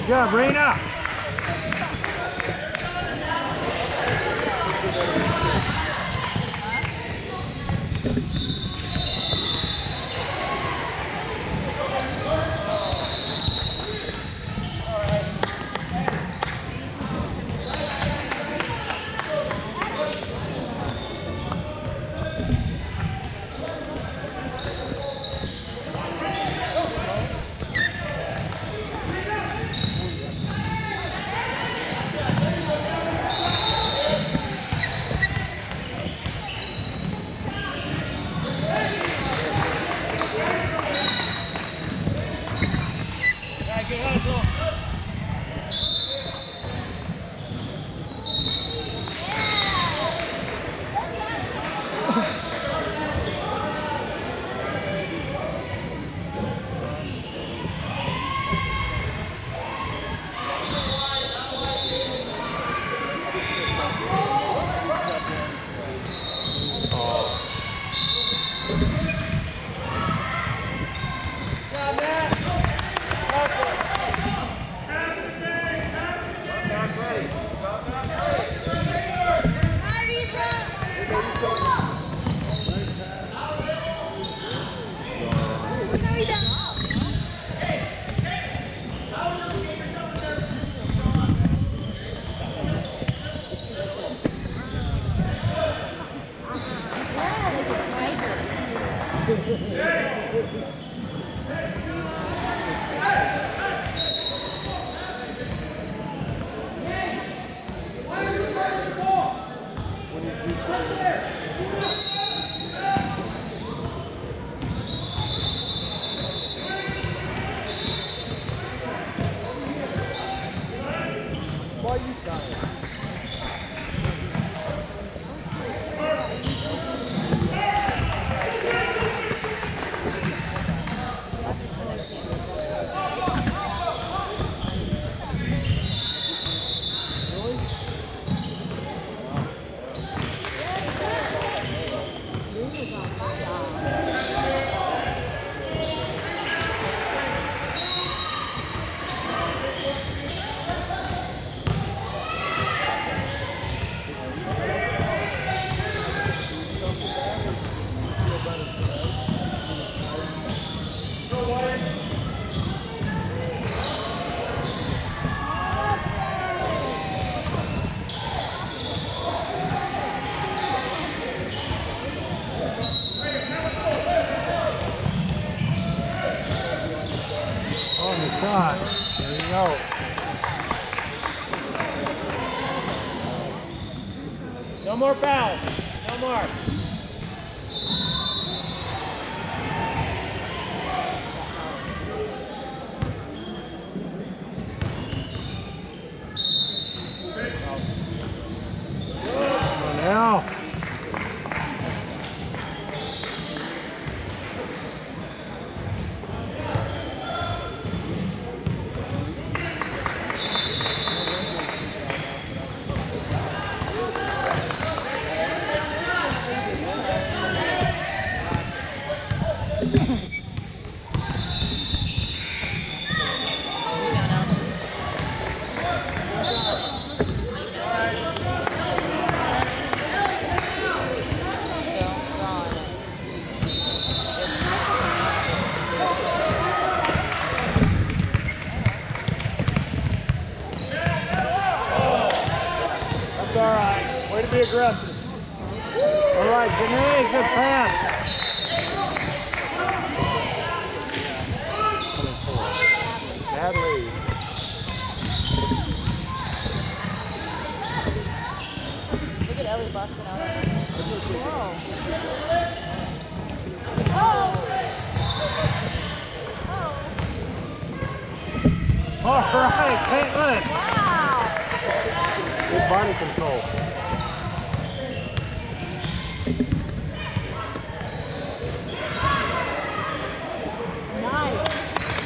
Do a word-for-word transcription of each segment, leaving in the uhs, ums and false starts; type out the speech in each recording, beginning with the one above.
Good job, Rena. Shot. There you go. No more fouls. No more. Come on now. All right, way to be aggressive. All right, Janae, good pass. Bad lead. Look at Ellie busting out. Whoa. Oh. All right, Caitlin. Wow. Good body control. Nice.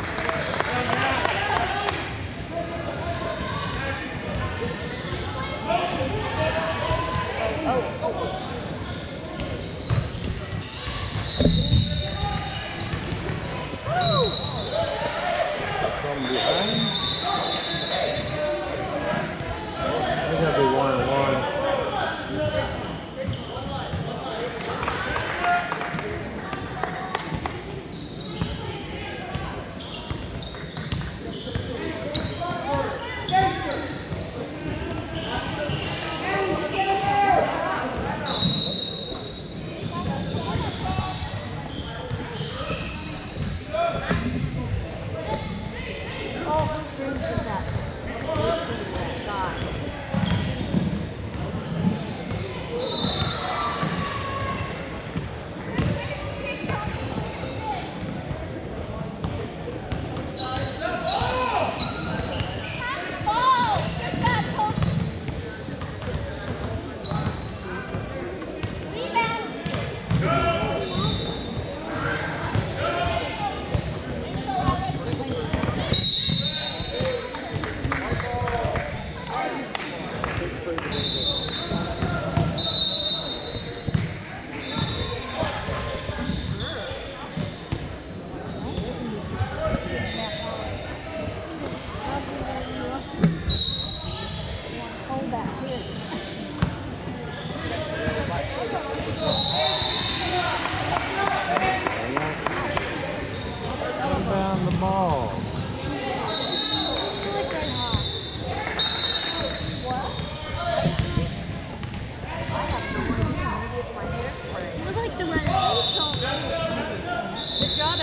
Oh, oh. From behind.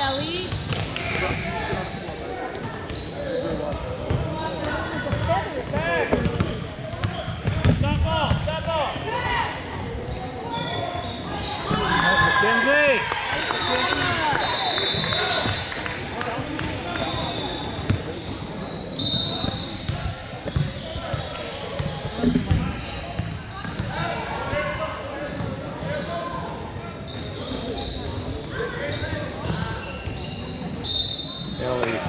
Ellie. Stop ball, stop ball. Mackenzie. Ellie.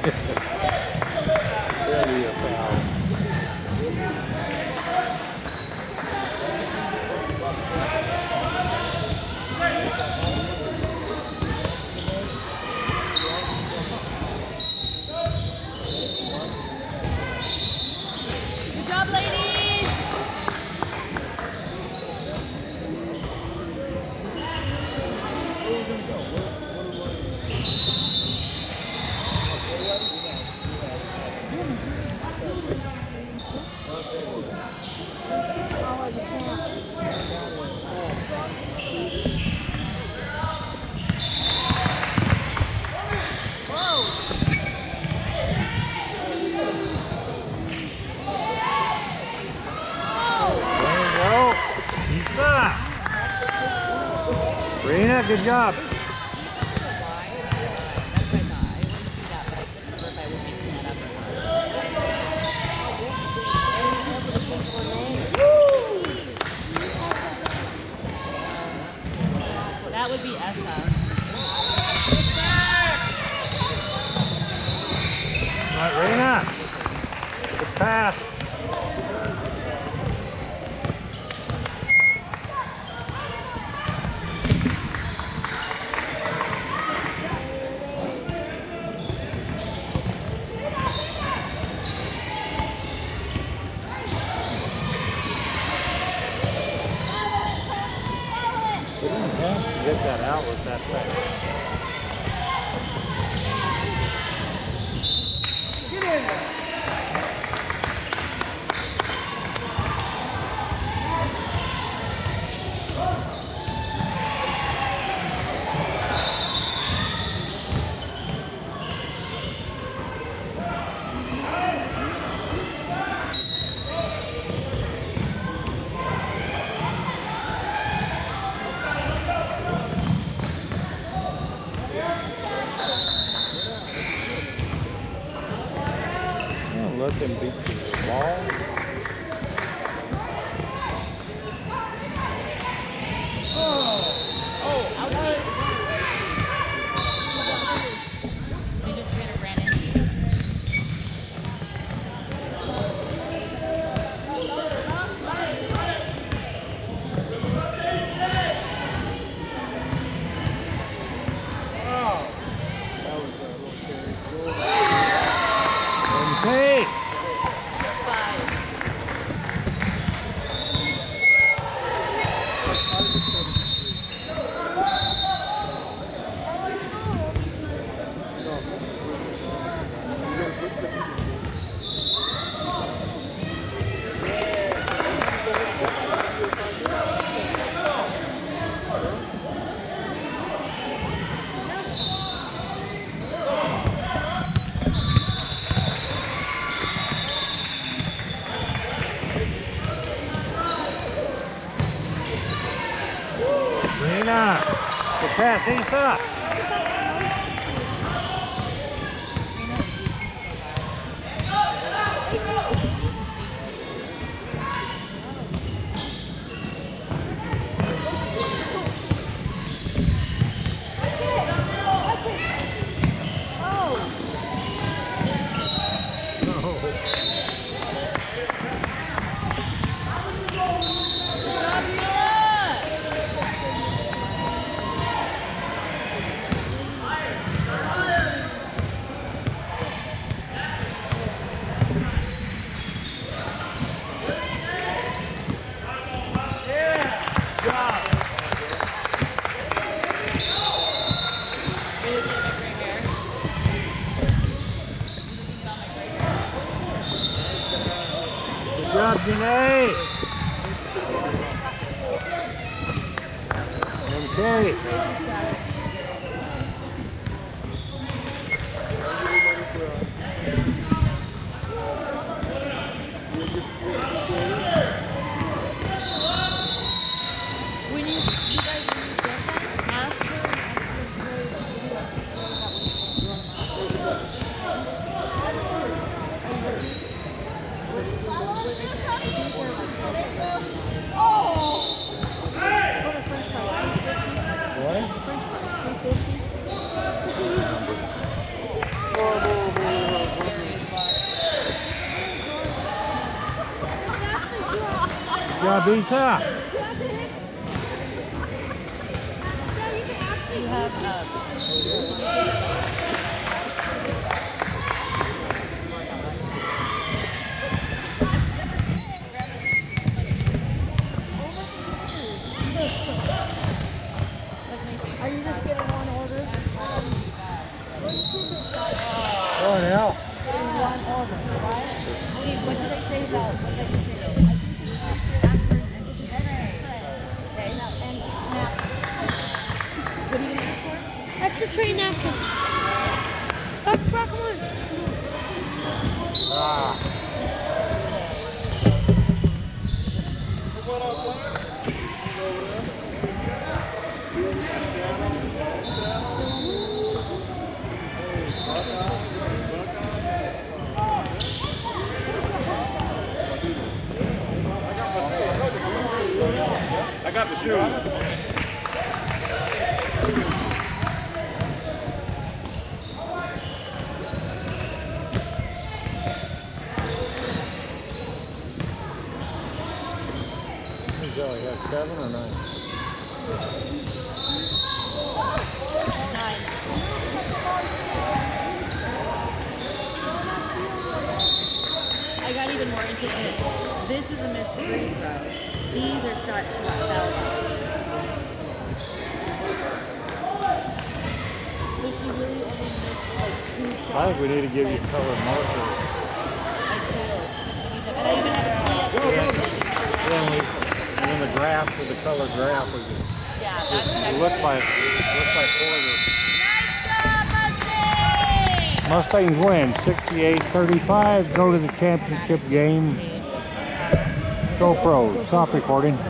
Ellie a foul. Good job, ladies. Rena, good job. That would be Essa. All right, Rena. Good pass. Get that out with that thing. Get in there. Let them beat you with the ball. Oh, oh, ouchie. You just made a ran into you. Okay. Rena, good pass, ace up. Good job, Janae. Okay. job, Isa. You have um. Are you just getting one order? Oh, yeah. Getting one order, right? Okay, what did they say about what did they say? Okay. And napkins. What are you gonna ask for? Extra tray napkins. Back, back, come on. Ah. I got the shoes. You have seven or nine? Nine. I got even more interested. This is a missed free throw. These are shots she got fouled on. So she really only missed like two shots. I think we need to give you color markers. I do. And I even have a key up here. Then we, and then the graph with the color graph. We can, Yeah, that's it next. look by look by quarter. Nice job, Mustangs! Mustangs win sixty-eight thirty-five. Go to the championship game. GoPro. Stop recording.